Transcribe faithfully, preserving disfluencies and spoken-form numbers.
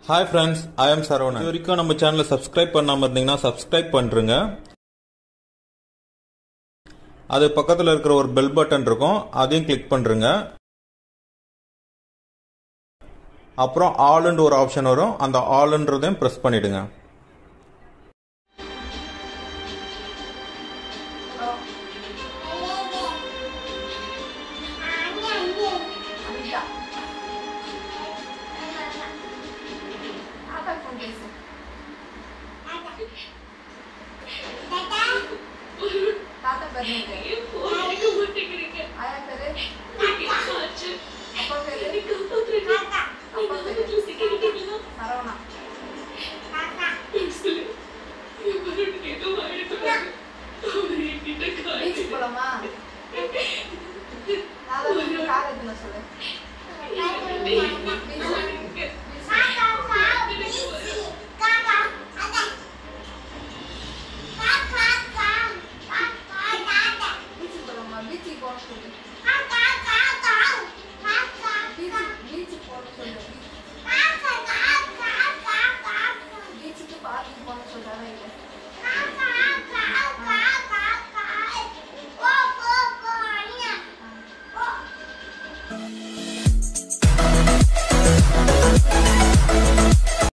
Hi friends, I am Saravana. இது வரைக்கும் நம்ம சேனலை சப்ஸ்கிரைப் பண்ணாம இருந்தீங்கன்னா சப்ஸ்கிரைப் பண்ணுங்க. அது பக்கத்துல இருக்கிற ஒரு பெல் பட்டன் இருக்கும், அதையும் கிளிக் பண்ணுங்க. அப்புறம் ஆல்ன்ற ஒரு ஆப்ஷன் வரும், அந்த ஆல்ன்றதையும் பிரஸ் பண்ணிடுங்க. Tata